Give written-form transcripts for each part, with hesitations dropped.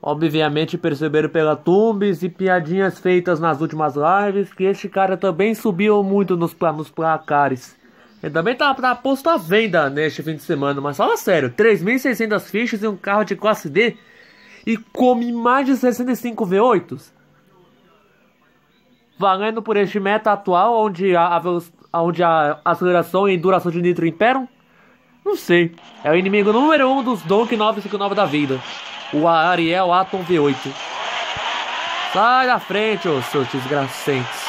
Obviamente perceberam pela thumbs e piadinhas feitas nas últimas lives que este cara também subiu muito nos placares. Ele também tá posto à venda neste fim de semana, mas fala sério, 3.600 fichas e um carro de classe D e come mais de 65 V8s? Valendo por este meta atual, onde a aceleração e duração de nitro imperam? Não sei. É o inimigo número 1 dos Donk 959 da vida. O Ariel Atom V8. Sai da frente, ô seus desgracentes.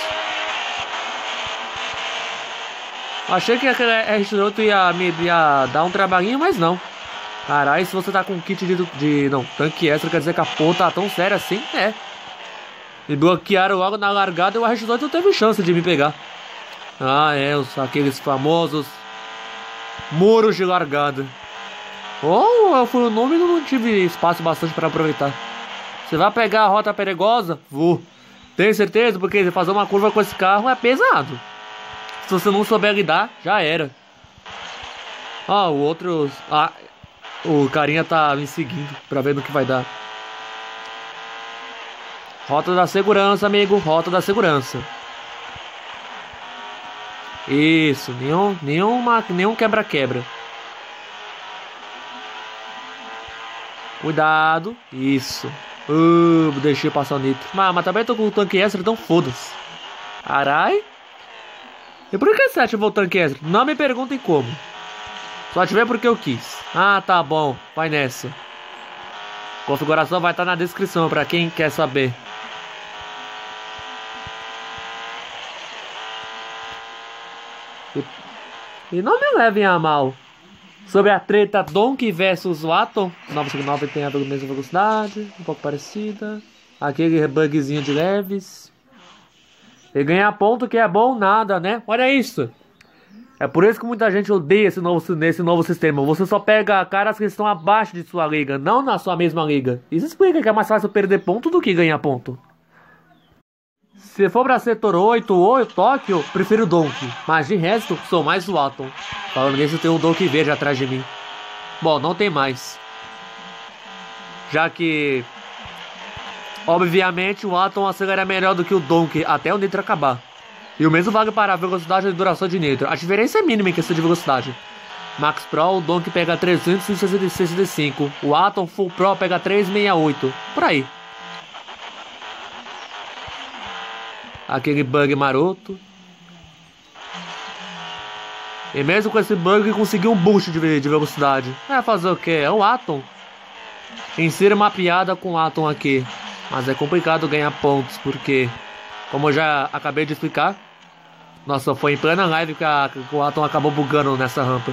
Achei que aquele R8 ia dar um trabalhinho, mas não. Caralho, se você tá com kit não, tanque extra, quer dizer que a porra tá tão séria assim? É. Me bloquearam logo na largada e o R8 não teve chance de me pegar. Ah, é, aqueles famosos muros de largada. Ou eu fui o nome e não tive espaço bastante para aproveitar. Você vai pegar a rota perigosa? Vou. Tem certeza? Porque fazer uma curva com esse carro é pesado. Se você não souber lidar, já era. Ah, o outro... Ah, o carinha tá me seguindo pra ver no que vai dar. Rota da segurança, amigo. Rota da segurança. Isso. Nenhum quebra-quebra. Cuidado. Isso. Deixei passar o nitro. Mas também tô com o tanque extra, então foda-se. Carai. E por que você ativou o tanque extra? Não me perguntem como. Só ativei porque eu quis. Ah, tá bom. Vai nessa. Configuração vai estar na descrição pra quem quer saber. E não me levem a mal. Sobre a treta Donk versus Atom. 959 tem a mesma velocidade, um pouco parecida. Aquele bugzinho de leves. E ganhar ponto que é bom nada, né? Olha isso. É por isso que muita gente odeia nesse novo sistema. Você só pega caras que estão abaixo de sua liga, não na sua mesma liga. Isso explica que é mais fácil perder ponto do que ganhar ponto. Se for pra setor 8 ou Tóquio, prefiro o Donk. Mas de resto, sou mais o Atom. Falando nisso, tem um Donk verde atrás de mim. Bom, não tem mais. Já que... obviamente, o Atom acelera melhor do que o Donk até o nitro acabar. E o mesmo vale para a velocidade e duração de nitro. A diferença é mínima em questão de velocidade. Max Pro, o Donk pega 365. O Atom Full Pro pega 368. Por aí. Aquele bug maroto. E mesmo com esse bug conseguiu um boost de velocidade. É fazer o que? É o Atom. Insira uma piada com o Atom aqui. Mas é complicado ganhar pontos, porque, como eu já acabei de explicar, nossa, foi em plena live que o Atom acabou bugando nessa rampa.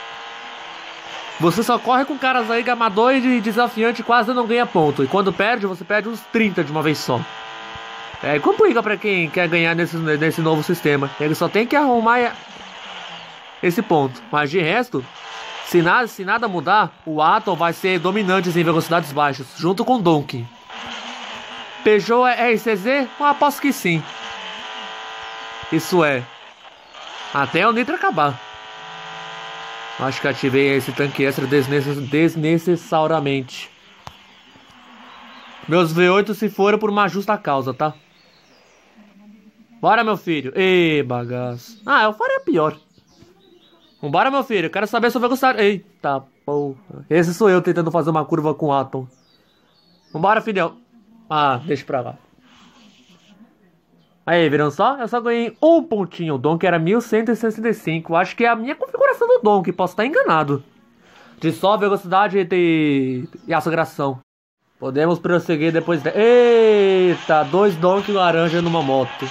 Você só corre com caras aí gamador e desafiante, quase não ganha ponto. E quando perde, você perde uns 30 de uma vez só. É, complica pra quem quer ganhar nesse novo sistema. Ele só tem que arrumar esse ponto. Mas de resto, se nada mudar, o Atom vai ser dominante em velocidades baixas, junto com o Donk. Peugeot RCZ? Eu aposto que sim. Isso é, até o nitro acabar. Acho que ativei esse tanque extra desnecessariamente. Meus V8 se foram por uma justa causa, tá? Bora, meu filho. Ei, bagaço. Ah, eu faria pior. Vambora, meu filho. Quero saber se eu vou gostar. Eita, porra. Esse sou eu tentando fazer uma curva com Atom. Vambora, filhão. Ah, deixa pra lá. Aí, viram só? Eu só ganhei um pontinho. O Donk era 1165. Acho que é a minha configuração do Donk. Posso estar enganado. De só velocidade e aceleração. Podemos prosseguir depois de... Eita, 2 Donk laranja numa moto.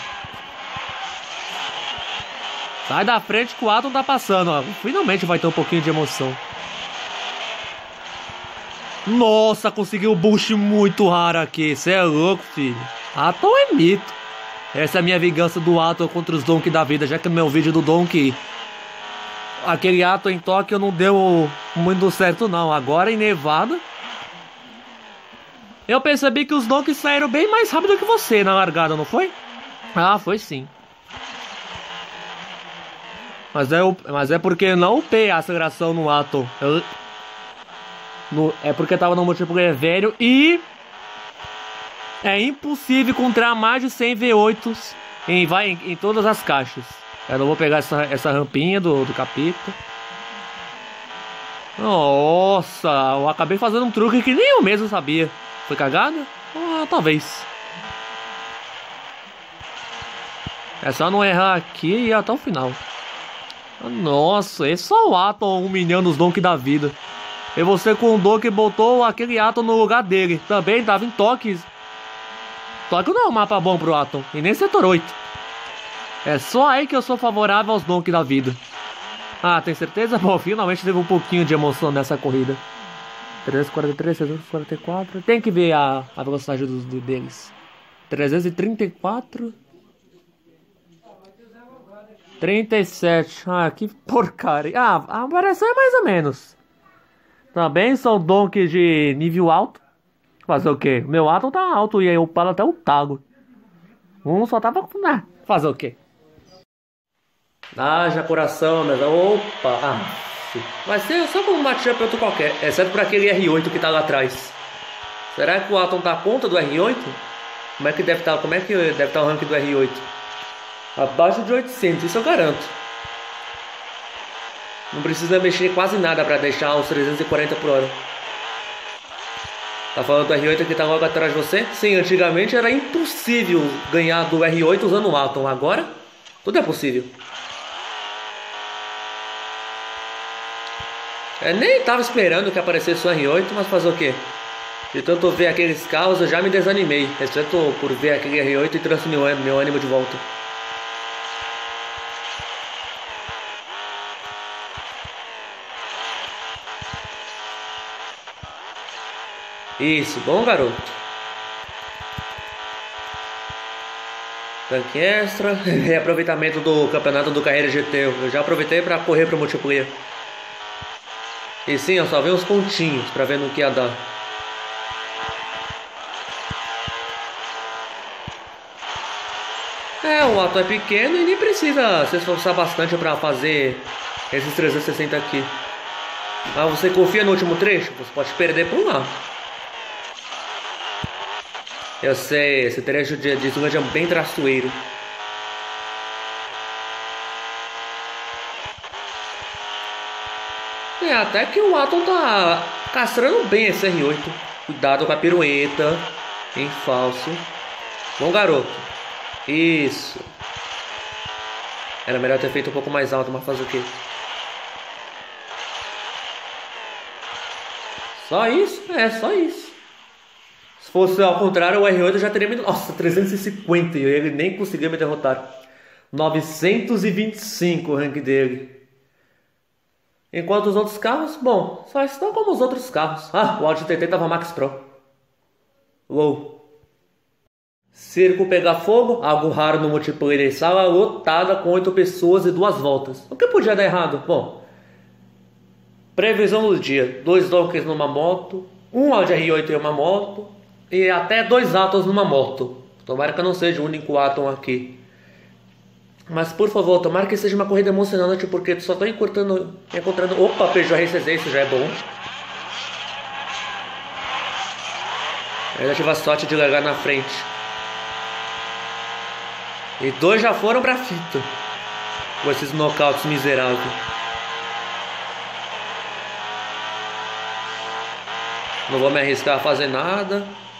Sai da frente que o Atom tá passando, ó. Finalmente vai ter um pouquinho de emoção. Nossa, conseguiu um boost muito raro aqui. Cê é louco, filho. Atom é mito. Essa é a minha vingança do Atom contra os Donk da vida. Já que no meu vídeo do Donk, aquele Atom em Tóquio não deu muito certo não. Agora em Nevada, eu percebi que os Donk saíram bem mais rápido que você na largada, não foi? Ah, foi sim. Mas é porque não upei a aceleração no Atom. É porque tava no multiplayer velho e É impossível encontrar mais de 100 V8s em todas as caixas. Eu não vou pegar essa rampinha do capeta. Nossa, eu acabei fazendo um truque que nem eu mesmo sabia. Foi cagada? Ah, talvez. É só não errar aqui e ir até o final. Nossa, esse é só o Atom humilhando os Donk da vida. E você com o Donk botou aquele Atom no lugar dele. Também tava em toques. Tóquio não é um mapa bom pro Atom. E nem setor 8. É só aí que eu sou favorável aos Donk da vida. Ah, tem certeza? Bom, finalmente teve um pouquinho de emoção nessa corrida. 343, 344. Tem que ver a velocidade deles. 334. 37. Ah, que porcaria. Ah, a variação é mais ou menos. Também são donks de nível alto. Fazer o quê? Meu Atom tá alto e aí eu paro até o talo. Um só tava com... Ah, fazer o quê? Ah, já coração, mas... Opa! Ah, vai ser só como um matchup outro qualquer. Exceto pra aquele R8 que tá lá atrás. Será que o Atom tá a conta do R8? Como é que deve estar? Como é que deve estar o rank do R8? Abaixo de 800, isso eu garanto. Não precisa mexer quase nada para deixar os 340 por hora. Tá falando do R8 que tá logo atrás de você? Sim, antigamente era impossível ganhar do R8 usando o Atom. Agora, tudo é possível. Eu nem tava esperando que aparecesse o R8, mas fazer o quê? De tanto ver aqueles carros, eu já me desanimei. Exceto por ver aquele R8 e trouxe meu ânimo de volta. Isso, bom garoto. Tanque extra. Reaproveitamento do campeonato do Carreira GT. Eu já aproveitei para correr pro multiplayer. E sim, eu só vi uns pontinhos para ver no que ia dar. O Atom é pequeno e nem precisa se esforçar bastante para fazer esses 360 aqui. Mas você confia no último trecho? Você pode perder por lá. Eu sei, esse trecho de Zunga é bem traçoeiro. Até que o Atom tá castrando bem esse R8. Cuidado com a pirueta. Em falso. Bom garoto. Isso. Era melhor ter feito um pouco mais alto, mas fazer o quê? Só isso? É, só isso. Se fosse ao contrário, o R8 já teria me... Nossa, 350 e ele nem conseguiu me derrotar. 925 o rank dele. Enquanto os outros carros, bom, só estão como os outros carros. Ah, o Audi TT tava Max Pro. Uou. Circo pegar fogo, algo raro no multiplayer em sala lotada com 8 pessoas e 2 voltas. O que podia dar errado? Bom, previsão do dia: 2 Donkeys numa moto, um Audi R8 em uma moto e até 2 Atoms numa moto. Tomara que eu não seja o único Atom aqui. Mas por favor, tomara que seja uma corrida emocionante, porque só tô encontrando... Opa, Peugeot RCZ, isso já é bom. Ainda tive a sorte de largar na frente. E 2 já foram pra fita. Com esses knockouts miseráveis. Não vou me arriscar a fazer nada.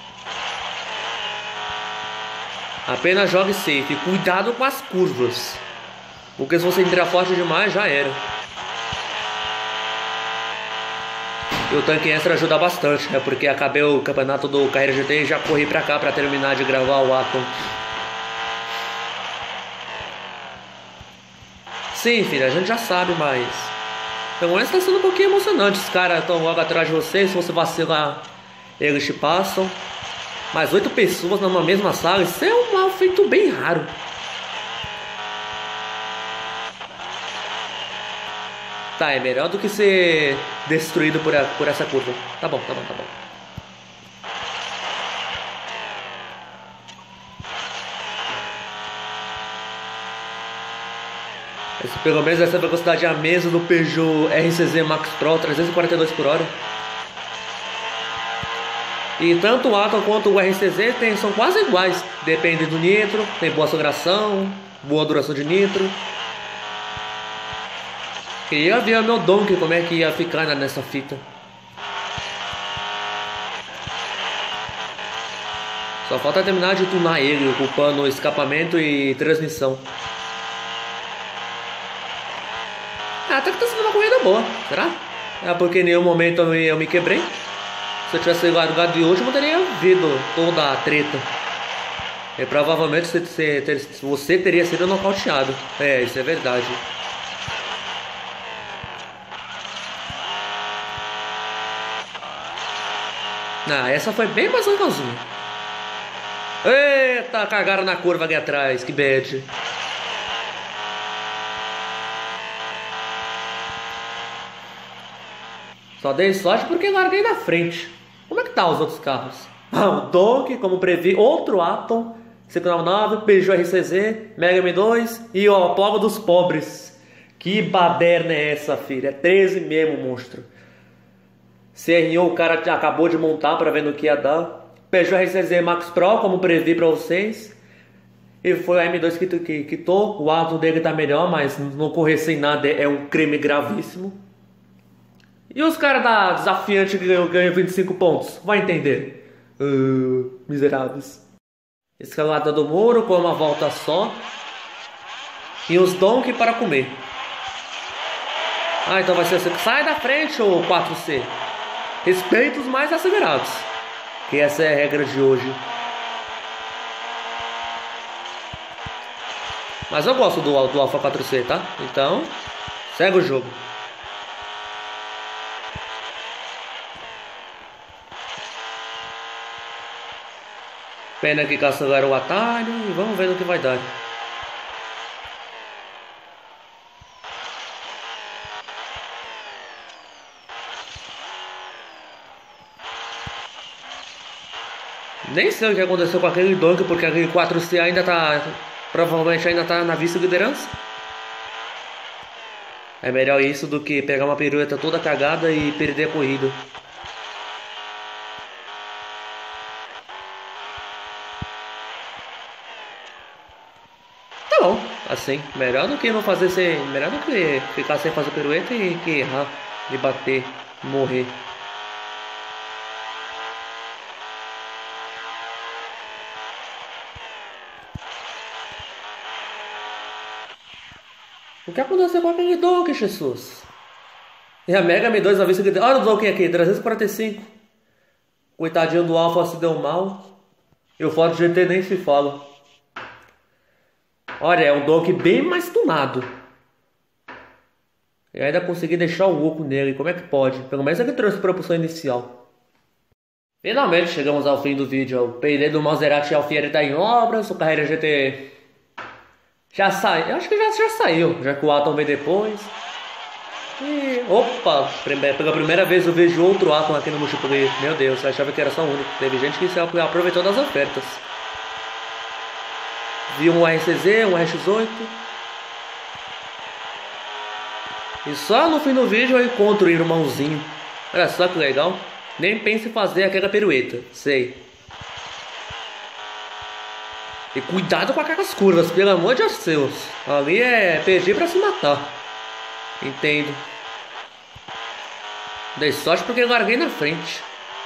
Apenas jogue safe. Cuidado com as curvas. Porque se você entrar forte demais, já era. E o tanque extra ajuda bastante. É porque acabei o campeonato do Carreira GT e já corri pra cá pra terminar de gravar o Atom. Sim, filha, a gente já sabe, mas... Pelo menos tá sendo um pouquinho emocionante. Os caras estão logo atrás de você. Se você vacilar, eles te passam. Mas 8 pessoas numa mesma sala, isso é um mal feito bem raro. Tá, é melhor do que ser destruído por essa curva. Tá bom, tá bom, tá bom. Pelo menos essa velocidade é a mesma do Peugeot RCZ Max Pro, 342 por hora. E tanto o Atom quanto o RCZ são quase iguais. Depende do nitro, tem boa aceleração, boa duração de nitro. Queria ver o meu Donkey como é que ia ficar nessa fita. Só falta terminar de tunar ele, ocupando escapamento e transmissão. Até que tá sendo uma corrida boa, será? É porque em nenhum momento eu me quebrei. Se eu tivesse largado de último, eu teria visto toda a treta. E provavelmente você teria sido nocauteado. É, isso é verdade. Ah, essa foi bem mais legalzinha. Eita, cagaram na curva ali atrás, que bad. Só dei sorte porque larguei na frente. Como é que tá os outros carros? Ah, o Donkey, como previ, outro Atom, 599, Peugeot RCZ, Mega M2 e o Apollo dos pobres. Que baderna é essa, filha? É 13 mesmo, monstro. CR1 o cara acabou de montar pra ver no que ia dar. Peugeot RCZ Max Pro, como previ pra vocês. E foi a M2 que quitou. O Atom dele tá melhor, mas não correr sem nada é um crime gravíssimo. E os caras da desafiante que ganham 25 pontos? Vai entender. Miseráveis. Escalada do muro com uma volta só. E os Donkey para comer. Ah, então vai ser assim. Sai da frente, ô 4C. Respeita os mais acelerados. Que essa é a regra de hoje. Mas eu gosto do Alpha 4C, tá? Então, segue o jogo. Pena que cancelaram o atalho e vamos ver no que vai dar. Nem sei o que aconteceu com aquele Donkey, porque aquele 4C ainda tá... Provavelmente ainda tá na vice-liderança. É melhor isso do que pegar uma pirueta toda cagada e perder a corrida. Tá bom, assim, melhor do que não fazer sem... Melhor do que ficar sem fazer pirueta e que errar, e bater, morrer. O que aconteceu com aquele Donkey, Jesus? E a Mega M2 avisa que... Olha o Donkey aqui, 345. Coitadinho do Alpha se deu mal. E o Ford GT nem se fala. Olha, é um Donkey bem mais tunado. E ainda consegui deixar o oco nele. Como é que pode? Pelo menos ele trouxe propulsão inicial. Finalmente chegamos ao fim do vídeo. O PD do Maserati Alfieri está em obras. O Carreira GT... Já saiu, eu acho que já saiu, já que o Atom veio depois. E opa, pela primeira vez eu vejo outro Atom aqui no multiplayer. Meu Deus, eu achava que era só um único. Teve gente que se aproveitou das ofertas. Vi um RCZ, um RX8. E só no fim do vídeo eu encontro o irmãozinho. Olha só que legal. Nem pense em fazer aquela pirueta, sei. E cuidado com aquelas curvas, pelo amor de Deus. Ali é PG pra se matar. Entendo. Dei sorte porque eu larguei na frente.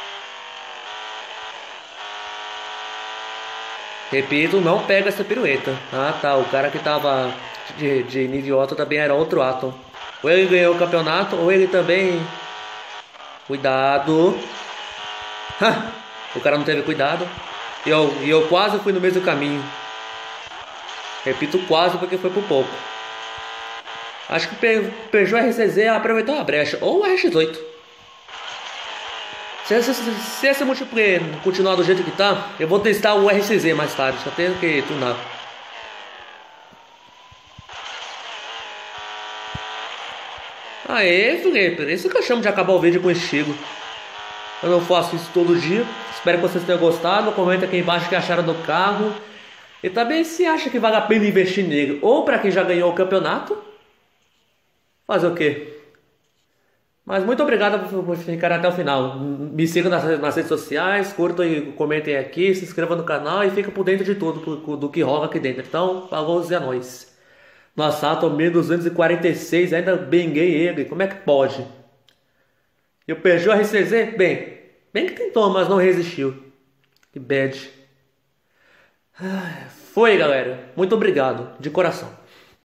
Repito, não pega essa pirueta. Ah tá, o cara que tava de nível alto também era outro Atom. Ou ele ganhou o campeonato, ou ele também... Cuidado. O cara não teve cuidado. E eu quase fui no mesmo caminho. Repito, quase, porque foi por pouco. Acho que o Peugeot RCZ aproveitou a brecha. Ou o RX8. Se esse multiplayer continuar do jeito que tá, eu vou testar o RCZ mais tarde. Só tenho que tunar. Aê, Felipe. Isso que eu chamo de acabar o vídeo com estilo. Eu não faço isso todo dia. Espero que vocês tenham gostado. Comenta aqui embaixo o que acharam do carro. E também se acha que vale a pena investir nele. Ou para quem já ganhou o campeonato. Fazer o quê? Mas muito obrigado por ficar até o final. Me sigam nas redes sociais, curtam e comentem aqui, se inscrevam no canal e fiquem por dentro de tudo do que rola aqui dentro. Então, falou e é nóis. Nossa, tô 1246, ainda benguei ele. Como é que pode? E o Peugeot RCZ? Bem que tentou, mas não resistiu. Que bad. Foi, galera. Muito obrigado, de coração.